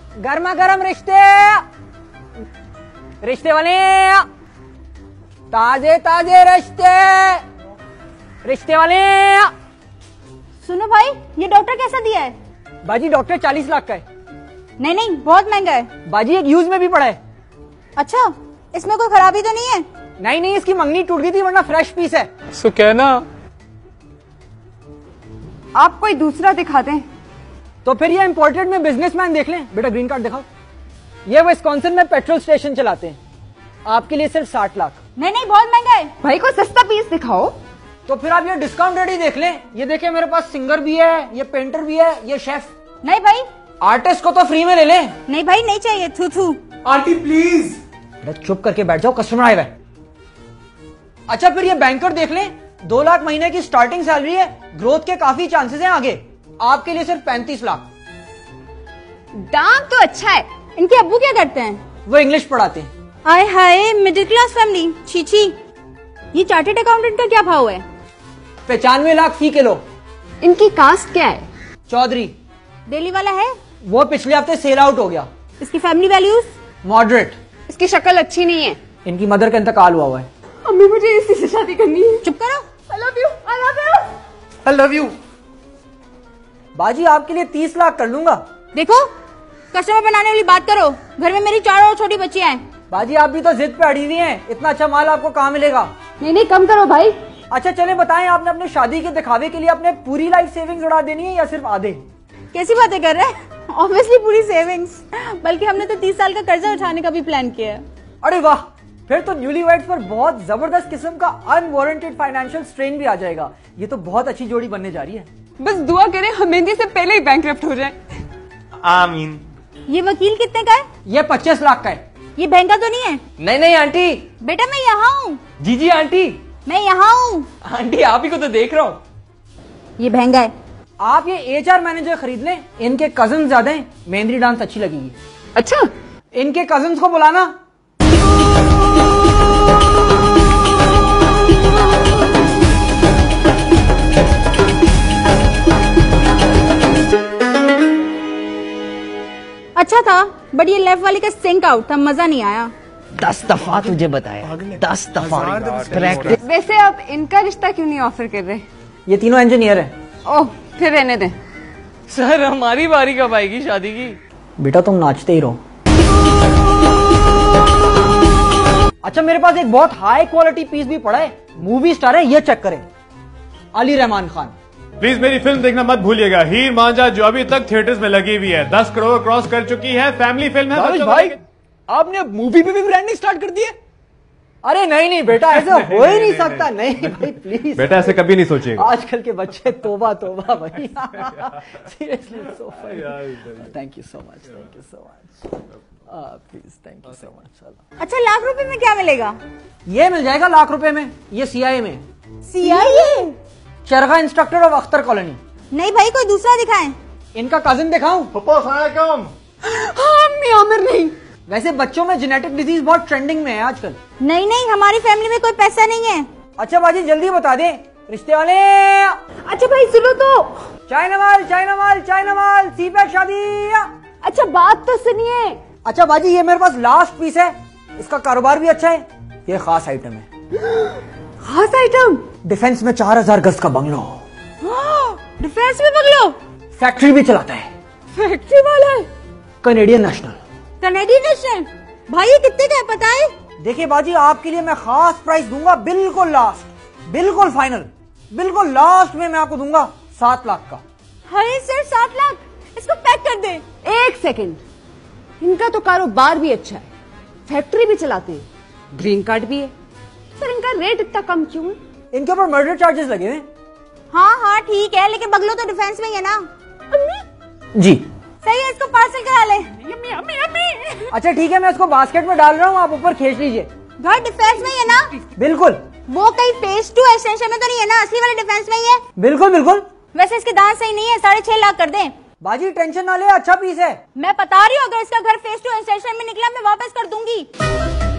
गर्मा गर्म रिश्ते, रिश्ते वाले, ताजे ताजे रिश्ते, रिश्ते वाले। सुनो भाई, ये डॉक्टर कैसा दिया है? बाजी डॉक्टर 40 लाख का है। नहीं नहीं, बहुत महंगा है। बाजी एक यूज में भी पड़ा है। अच्छा, इसमें कोई खराबी तो नहीं है? नहीं नहीं, इसकी मंगनी टूट गई थी, वरना फ्रेश पीस है। सो कहना आप कोई दूसरा दिखा दें। तो फिर ये इम्पोर्टेड में बिजनेसमैन देख लें। बेटा ग्रीन कार्ड दिखाओ। ये विस्कॉन्सिन में पेट्रोल स्टेशन चलाते हैं। आपके लिए सिर्फ 60 लाख। नहीं नहीं, बहुत महंगा है। भाई कोई सस्ता पीस दिखाओ। तो फिर आप ये डिस्काउंट रेट ही देख लें। ये देखिए, मेरे पास सिंगर भी है, ये पेंटर भी है, ये शेफ। नहीं भाई। आर्टिस्ट को तो फ्री में ले लें। नहीं भाई, नहीं चाहिए। थू थू। Aunty please. बेटा चुप करके बैठ जाओ, कस्टमर आए हुए। अच्छा फिर ये बैंकर देख लें। 2 लाख महीने की स्टार्टिंग सैलरी है, ग्रोथ के काफी चांसेस हैं आगे। आपके लिए सिर्फ 35 लाख। दाम तो अच्छा है। इनके अब्बू क्या करते हैं? वो इंग्लिश पढ़ाते हैं। आय हाय, मिडिल क्लास फैमिली, छी छी। ये चार्टेड अकाउंटेंट का क्या भाव है? 95 लाख फी किलो। इनकी कास्ट क्या है? चौधरी। दिल्ली वाला है? वो पिछले हफ्ते सेल आउट हो गया। इसकी फैमिली वैल्यूज? मॉडरेट। इसकी शक्ल अच्छी नहीं है। इनकी मदर का इंतकाल हुआ है। अम्मी, मुझे इसी से शादी करनी है। चुप करो। I love you, I love you। I love you. बाजी आपके लिए 30 लाख कर लूंगा। देखो, कस्टमर बनाने वाली बात करो। घर में मेरी 4 और छोटी बच्चियां हैं। बाजी आप भी तो जिद पे अड़ी हुई हैं। इतना अच्छा माल आपको कहाँ मिलेगा? नहीं नहीं, कम करो भाई। अच्छा चले बताएं, आपने अपने शादी के दिखावे के लिए अपने पूरी लाइफ सेविंग्स उड़ा देनी है या सिर्फ आधे? कैसी बातें कर रहे हैं? ऑब्वियसली पूरी सेविंग्स। बल्कि हमने तो 30 साल का कर्जा उठाने का भी प्लान किया है। अरे वाह, फिर तो न्यूलीवैड्स पर बहुत जबरदस्त किस्म का अनवारंटेड फाइनेंशियल स्ट्रेन भी आ जाएगा। ये तो बहुत अच्छी जोड़ी बनने जा रही है। बस दुआ करें हम मेहंदी से पहले ही बैंकरप्ट हो जाए। आमीन। ये वकील कितने का है? ये 25 लाख का है। ये महंगा तो नहीं है? नहीं नहीं आंटी। बेटा मैं यहाँ हूँ। जी जी आंटी। मैं यहाँ हूँ। आंटी आप ही को तो देख रहा हूँ। ये महंगा है। आप ये HR मैनेजर खरीद लें। इनके कजन ज्यादा हैं, मेहंदी डांस अच्छी लगेगी। अच्छा, इनके कजन्स को बुलाना। अच्छा था, बट ये लेफ्ट वाली का सिंक आउट था, मजा नहीं आया। 10 दफा तुझे बताया, 10 दफा प्रैक्टिस। वैसे आप इनका रिश्ता क्यों नहीं ऑफर कर रहे? ये तीनों इंजीनियर हैं। ओह, फिर रहने दें। सर हमारी बारी कब आएगी शादी की? बेटा तुम नाचते ही रहो। अच्छा मेरे पास एक बहुत हाई क्वालिटी पीस भी पड़ा है, मूवी स्टार है, ये चेक करें, अली रहमान खान। प्लीज मेरी फिल्म देखना मत भूलिएगा, हीर मांझा, जो अभी तक थिएटर्स में लगी हुई है, 10 करोड़ क्रॉस कर चुकी है, फैमिली फिल्म है। भाई आपने मूवी पे भी ब्रांडिंग स्टार्ट कर दी है? अरे नहीं नहीं बेटा, ऐसा हो ही नहीं सकता। नहीं भाई प्लीज बेटा, ऐसे कभी नहीं सोचिएगा। आजकल के बच्चे तोबा तोबा भाई। Seriously so funny. Thank you so much, thank you so much, please thank you so much. अच्छा, लाख रुपए में क्या मिलेगा? ये मिल जाएगा लाख रुपए में, ये CIA में। CIA? चरखा इंस्ट्रक्टर ऑफ अख्तर कॉलोनी। नहीं भाई, कोई दूसरा दिखाएं। इनका कजिन दिखाऊं? आमिर नहीं। वैसे बच्चों में जेनेटिक डिजीज बहुत ट्रेंडिंग में है आजकल। नहीं नहीं, हमारी फैमिली में कोई पैसा नहीं है। अच्छा बाजी जल्दी बता दे, रिश्ते वाले। अच्छा भाई सुनो तो। चाइना माल, चाइना माल, चाइना माल, सीपैक शादी। अच्छा बात तो सुनिए। अच्छा बाजी ये मेरे पास लास्ट पीस है, इसका कारोबार भी अच्छा है, ये खास आइटम है। खास आइटम? डिफेंस में 4000 गज का बंगलो। डिफेंस में बंगलो? फैक्ट्री भी चलाता है। फैक्ट्री वाला है? Canadian national. Canadian national? भाई ये कितने का है पता है? देखिए बाजी आपके लिए मैं खास प्राइस दूंगा, बिल्कुल लास्ट, बिल्कुल फाइनल, बिल्कुल लास्ट में मैं आपको दूंगा 7 लाख का। अरे सर 7 लाख, इसको पैक कर दे। एक सेकंड, इनका तो कारोबार भी अच्छा है, फैक्ट्री भी चलाते हैं, ग्रीन कार्ड भी है, सर इनका रेट इतना कम क्यों है? इनके ऊपर मर्डर चार्जेस लगे हुए। हाँ हाँ ठीक है, लेकिन बंगलो तो डिफेंस में ही है ना। जी सही है, इसको पार्सल करा ले। Yummy yummy yummy. अच्छा ठीक है, मैं इसको बास्केट में डाल रहा हूँ, आप ऊपर खींच लीजिए। घर डिफेंस में ही है ना? बिल्कुल। वो कहीं फेज 2 एक्सटेंशन में तो नहीं है ना? असली वाले डिफेंस में ही है। बिल्कुल बिल्कुल। वैसे इसके दांत सही नहीं है, 6.5 लाख कर दें। बाजी टेंशन ना ले, अच्छा पीस है। मैं बता रही हूँ, अगर इसका घर फेज 2 एक्सटेंशन में निकला मैं वापस कर दूंगी।